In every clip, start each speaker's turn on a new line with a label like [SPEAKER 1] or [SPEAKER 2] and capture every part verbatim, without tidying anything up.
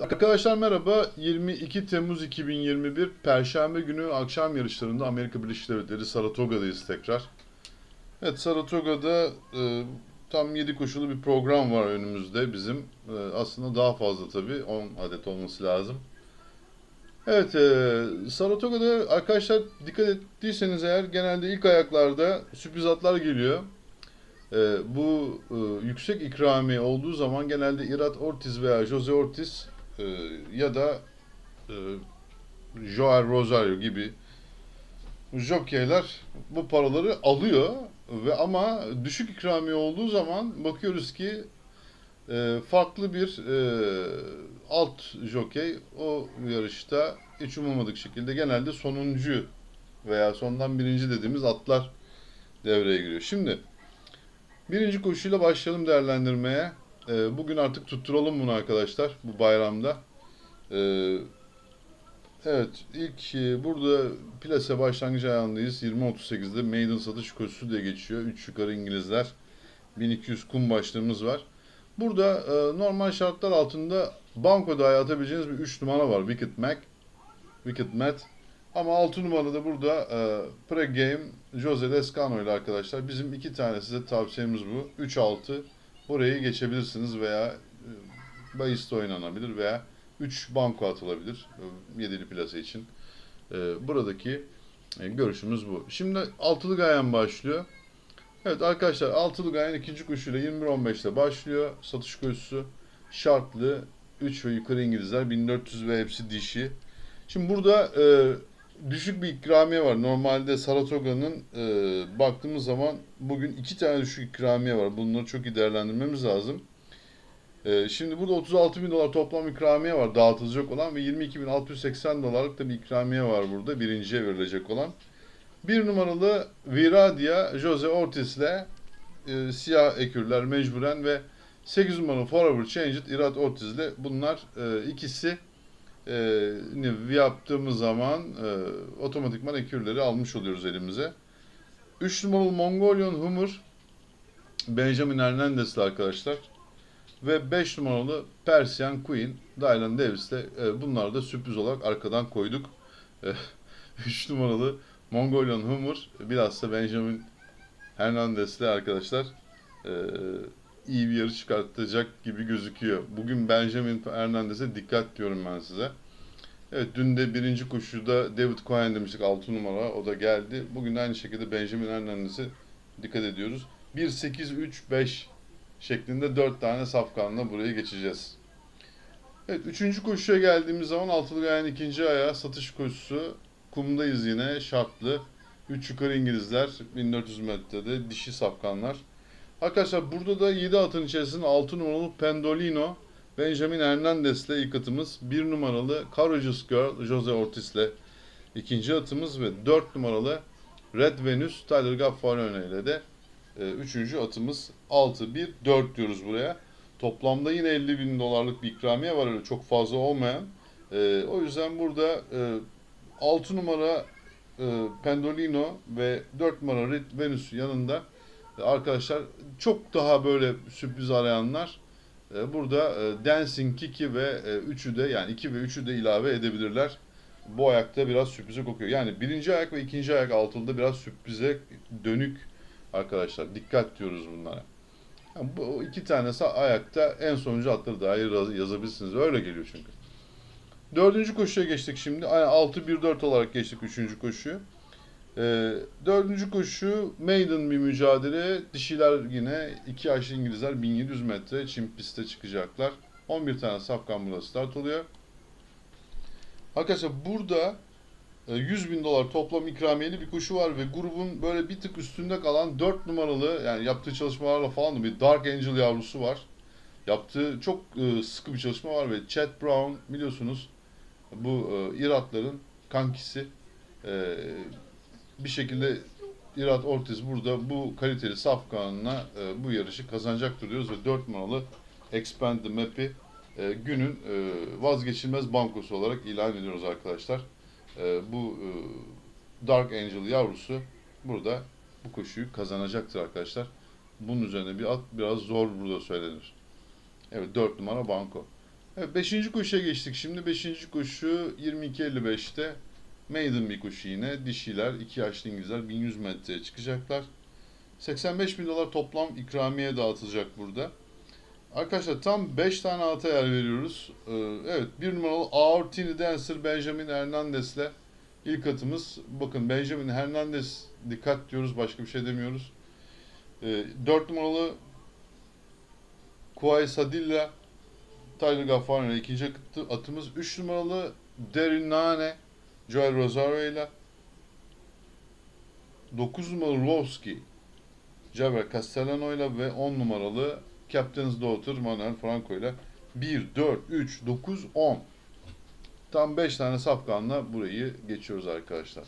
[SPEAKER 1] Arkadaşlar merhaba. yirmi iki Temmuz iki bin yirmi bir Perşembe günü akşam yarışlarında Amerika Birleşik Devletleri Saratoga'dayız tekrar. Evet, Saratoga'da e, tam yedi koşulu bir program var önümüzde bizim. E, aslında daha fazla tabii. on adet olması lazım. Evet, e, Saratoga'da arkadaşlar dikkat ettiyseniz eğer genelde ilk ayaklarda sürpriz atlar geliyor. E, bu e, yüksek ikramiye olduğu zaman genelde Irat Ortiz veya Jose Ortiz e, ya da e, Joel Rosario gibi jokeyler bu paraları alıyor ve ama düşük ikramiye olduğu zaman bakıyoruz ki e, farklı bir e, alt jokey o yarışta hiç umulmadık şekilde genelde sonuncu veya sondan birinci dediğimiz atlar devreye giriyor. Şimdi birinci koşuyla başlayalım değerlendirmeye. E, bugün artık tutturalım bunu arkadaşlar bu bayramda. E, Evet, ilk e, burada plase başlangıç ayağındayız. yirmi otuz sekizde Maiden satış koşusu diye geçiyor. üç yukarı İngilizler. bin iki yüz kum başlığımız var. Burada e, normal şartlar altında banko dahi atabileceğiniz bir üç numara var. Wicked Mac, Wicked Matt. Ama altı numarada burada e, Pre-Game Jose Lescano ile arkadaşlar. Bizim iki tane size tavsiyemiz bu. üç altı orayı geçebilirsiniz veya e, bahiste oynanabilir veya üç banko atılabilir e, yedili plase için. E, buradaki e, görüşümüz bu. Şimdi altılı gayen başlıyor. Evet arkadaşlar altılı gayen ikinci koşuyla yirmi bir on beşte başlıyor. Satış koşusu şartlı üç ve yukarı İngilizler bin dört yüz ve hepsi dişi. Şimdi burada e, düşük bir ikramiye var. Normalde Saratoga'nın e, baktığımız zaman bugün iki tane düşük ikramiye var. Bunları çok iyi değerlendirmemiz lazım. E, şimdi burada otuz altı bin dolar toplam ikramiye var dağıtılacak olan ve yirmi iki bin altı yüz seksen dolarlık da bir ikramiye var burada birinciye verilecek olan. Bir numaralı Viradia Jose Ortiz ile e, siyah ekürler mecburen ve sekiz numaralı Forever Changed Irat Ortiz ile bunlar e, ikisi e, yaptığımız zaman e, otomatikman ekürleri almış oluyoruz elimize. üç numaralı Mongolian Humor Benjamin Hernandez'le arkadaşlar. Ve beş numaralı Persian Queen Dylan Davis'le e, bunları da sürpriz olarak arkadan koyduk. E, üç numaralı Mongolian Humor bilhassa Benjamin Hernandez'le arkadaşlar e, iyi bir yarış çıkartacak gibi gözüküyor. Bugün Benjamin Hernandez'e dikkat diyorum ben size. Evet dün de birinci koşuda David Cohen demiştik altı numara o da geldi. Bugün de aynı şekilde Benjamin Hernandez'e dikkat ediyoruz. bir sekiz üç beş şeklinde dört tane safkanla burayı geçeceğiz. Evet üçüncü koşuya geldiğimiz zaman altılı gayen ikinci ayağı satış koşusu. Kumdayız yine şartlı. üç yukarı İngilizler bin dört yüz metrede dişi safkanlar. Arkadaşlar burada da yedi atın içerisinde altı numaralı Pendolino Benjamin Hernandez'le ilk atımız. bir numaralı Courageous Girl Jose Ortiz'le ikinci atımız ve dört numaralı Red Venus Tyler Gaffarione ile de e, üçüncü atımız. altı bir dört diyoruz buraya. Toplamda yine elli bin dolarlık bir ikramiye var öyle çok fazla olmayan. E, o yüzden burada e, altı numara e, Pendolino ve dört numara Red Venus yanında e, arkadaşlar çok daha böyle sürpriz arayanlar e, burada e, Dancing Kiki ve e, üçü de yani iki ve üçü de ilave edebilirler. Bu ayakta biraz sürprize kokuyor. Yani birinci ayak ve ikinci ayak altında biraz sürprize dönük arkadaşlar. Dikkat diyoruz bunlara. Yani bu iki tanesi ayakta en sonuncu atları dahi yazabilirsiniz. Öyle geliyor çünkü. Dördüncü koşuya geçtik şimdi. altı bir dört olarak geçtik üçüncü koşuyu. Ee, dördüncü koşu maiden bir mücadele. Dişiler yine iki yaşlı İngilizler bin yedi yüz metre çim piste çıkacaklar. on bir tane safkan burada start oluyor. Arkadaşlar burada yüz bin dolar toplam ikramiyeli bir koşu var ve grubun böyle bir tık üstünde kalan dört numaralı yani yaptığı çalışmalarla falan da bir Dark Angel yavrusu var. Yaptığı çok sıkı bir çalışma var ve Chad Brown biliyorsunuz bu İratların kankisi. Bir şekilde Irat Ortiz burada bu kaliteli safkanına bu yarışı kazanacaktır diyoruz ve dört numaralı Expand the Map'i günün vazgeçilmez bankosu olarak ilan ediyoruz arkadaşlar. Bu Dark Angel yavrusu burada bu koşuyu kazanacaktır arkadaşlar. Bunun üzerine bir at biraz zor burada söylenir. Evet dört numara banko. Evet, beşinci koşuya geçtik. Şimdi beşinci koşu yirmi iki elli beşte. Maiden bir koşu yine. Dişiler, iki yaşlı İngilizler bin yüz metreye çıkacaklar. seksen beş bin dolar toplam ikramiye dağıtılacak burada. Arkadaşlar tam beş tane ata yer veriyoruz. Ee, evet, bir numaralı Our Teeny Dancer Benjamin Hernandez'le ilk atımız. Bakın Benjamin Hernandez, dikkat diyoruz, başka bir şey demiyoruz. Ee, dört numaralı Kuay Sadilla Tyler Gaffaro ile ikinci atımız. üç numaralı Derin Nane Joel Rosario ile. dokuz numaralı Lowski Javier Castellano ile ve on numaralı Captain's Daughter Manuel Franco ile bir, dört, üç, dokuz, on. Tam beş tane safkanla burayı geçiyoruz arkadaşlar.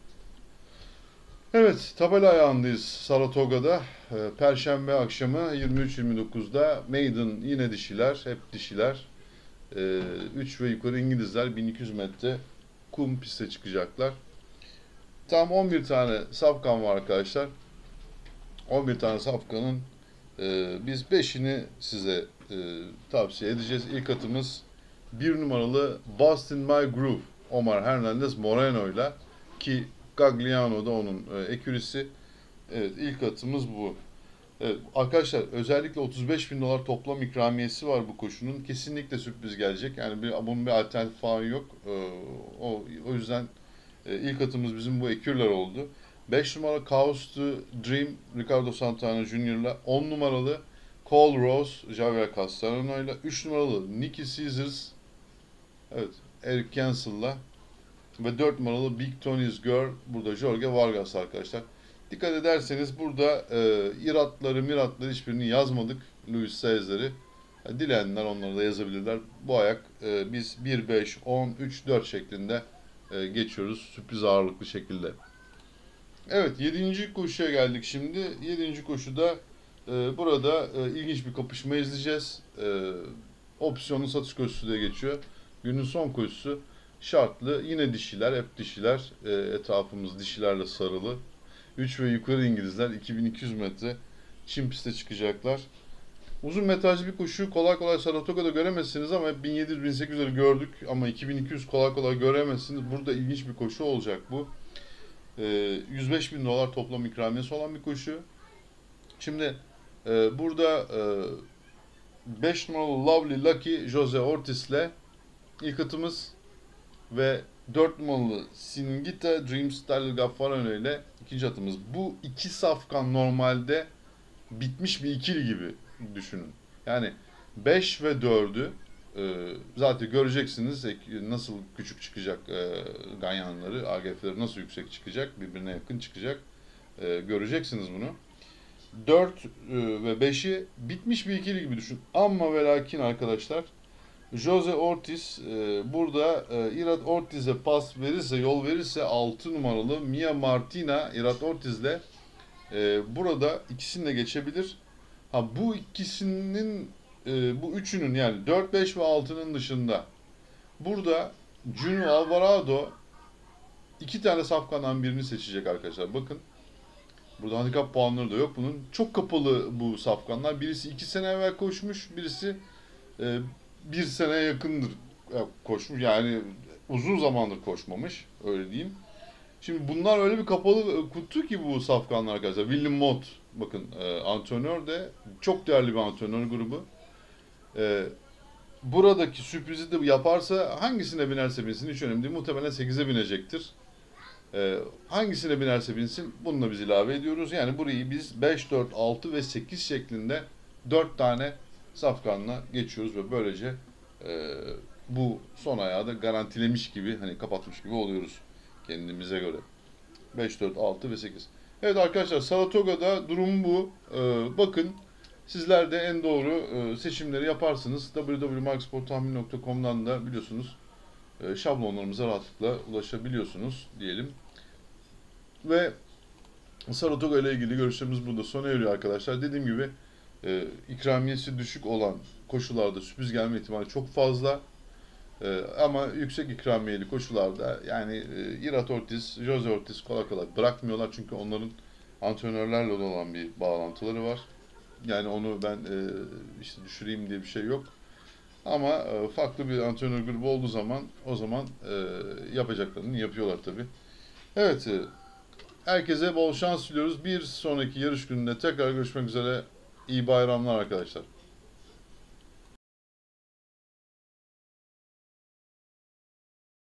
[SPEAKER 1] Evet, tabela ayağındayız Saratoga'da. Ee, Perşembe akşamı yirmi üç yirmi dokuzda Maiden yine dişiler, hep dişiler. Ee, üç ve yukarı İngilizler bin iki yüz metre kum piste çıkacaklar. Tam on bir tane safkan var arkadaşlar. on bir tane safkanın e, biz beşini size e, tavsiye edeceğiz. İlk atımız bir numaralı Boston My Groove Omar Hernandez Moreno ile, ki Gagliano da onun e, ekürisi. Evet, ilk atımız bu. Evet, arkadaşlar özellikle otuz beş bin dolar toplam ikramiyesi var bu koşunun. Kesinlikle sürpriz gelecek. Yani bir, bunun bir alternatif falan yok. Ee, o, o yüzden e, ilk atımız bizim bu ekürler oldu. beş numaralı Chaos to Dream Ricardo Santana Junior'la, on numaralı Cole Rose Javier Castellano ile, üç numaralı Nicky Caesars, evet, Eric Cancel'la ve dört numaralı Big Tony's Girl burada Jorge Vargas arkadaşlar. Dikkat ederseniz burada e, iratları miratları hiçbirini yazmadık. Luis Caesar'ı. Yani dileyenler onları da yazabilirler. Bu ayak e, biz bir, beş, on, üç, dört şeklinde e, geçiyoruz. Sürpriz ağırlıklı şekilde. Evet, yedinci koşuya geldik şimdi. yedinci koşuda e, burada e, ilginç bir kapışma izleyeceğiz. E, opsiyonlu satış koşusu diye geçiyor. Günün son koşusu şartlı. Yine dişiler, hep dişiler. E, etrafımız dişilerle sarılı. üç ve yukarı İngilizler iki bin iki yüz metre çim piste çıkacaklar. Uzun metrajlı bir koşu kolay kolay Saratoga'da göremezsiniz ama bin yedi yüz bin sekiz yüzleri gördük ama iki bin iki yüz kolay kolay göremezsiniz. Burada ilginç bir koşu olacak bu. Ee, yüz beş bin dolar toplam ikramiyesi olan bir koşu. Şimdi e, burada e, beş numaralı Lovely Lucky Jose Ortiz'le ilk atımız ve dört numaralı Singita Dreams Tyler Gaffaro ile ikinci atımız. Bu iki safkan normalde bitmiş bir ikili gibi düşünün. Yani beş ve dördü e, zaten göreceksiniz nasıl küçük çıkacak e, ganyanları, A G F'leri nasıl yüksek çıkacak, birbirine yakın çıkacak. E, göreceksiniz bunu. dört e, ve beşi bitmiş bir ikili gibi düşün. Ama ve lakin arkadaşlar Jose Ortiz e, burada e, Irat Ortiz'e pas verirse, yol verirse altı numaralı Mia Martina Irat Ortiz'le e, burada ikisini de geçebilir. Ha, bu ikisinin e, bu üçünün yani dört, beş ve altının dışında burada Juno Alvarado iki tane safkandan birini seçecek arkadaşlar. Bakın burada handikap puanları da yok bunun. Çok kapalı bu safkanlar. Birisi iki sene evvel koşmuş, birisi e, bir seneye yakındır koşmuş. Yani uzun zamandır koşmamış, öyle diyeyim. Şimdi bunlar öyle bir kapalı kutu ki bu safkanlar arkadaşlar. William Mott, bakın e, antrenör de çok değerli bir antrenör grubu. E, buradaki sürprizi de yaparsa hangisine binerse binsin hiç önemli değil. Muhtemelen sekize binecektir. E, hangisine binerse binsin bununla biz ilave ediyoruz. Yani burayı biz beş, dört, altı ve sekiz şeklinde dört tane safkanla geçiyoruz ve böylece e, bu son ayağı da garantilemiş gibi, hani kapatmış gibi oluyoruz kendimize göre. beş, dört, altı ve sekiz. Evet arkadaşlar, Saratoga'da durum bu. Ee, bakın sizler de en doğru e, seçimleri yaparsınız. w w w nokta marksport nokta com'dan da biliyorsunuz e, şablonlarımıza rahatlıkla ulaşabiliyorsunuz diyelim. Ve Saratoga ile ilgili görüşlerimiz burada sona eriyor arkadaşlar. Dediğim gibi e, ikramiyesi düşük olan koşularda sürpriz gelme ihtimali çok fazla. Ee, ama yüksek ikramiyeli koşularda yani e, Irat Ortiz, Jose Ortiz kolay kolay bırakmıyorlar çünkü onların antrenörlerle olan bir bağlantıları var. Yani onu ben e, işte düşüreyim diye bir şey yok. Ama e, farklı bir antrenör grubu olduğu zaman o zaman e, yapacaklarını yapıyorlar tabii. Evet, e, herkese bol şans diliyoruz. Bir sonraki yarış gününde tekrar görüşmek üzere. İyi bayramlar arkadaşlar.